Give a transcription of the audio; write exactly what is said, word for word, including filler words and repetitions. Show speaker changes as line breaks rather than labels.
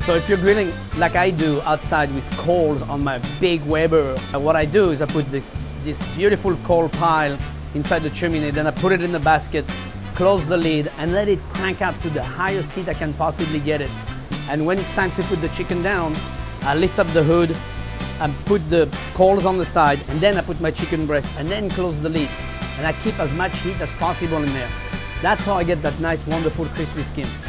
So if you're grilling like I do outside with coals on my big Weber, what I do is I put this, this beautiful coal pile inside the chimney, then I put it in the basket, close the lid, and let it crank up to the highest heat I can possibly get it. And when it's time to put the chicken down, I lift up the hood and put the coals on the side, and then I put my chicken breast and then close the lid. And I keep as much heat as possible in there. That's how I get that nice, wonderful, crispy skin.